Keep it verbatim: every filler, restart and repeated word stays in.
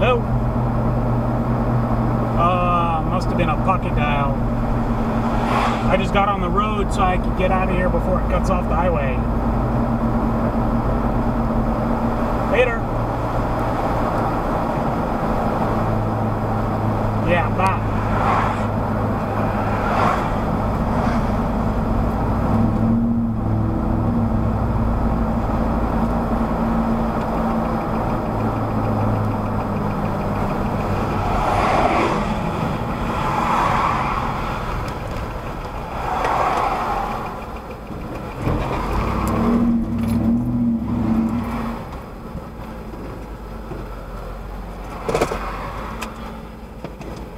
Hello? Uh, must have been a pocket dial. I just got on the road so I could get out of here before it cuts off the highway. Later.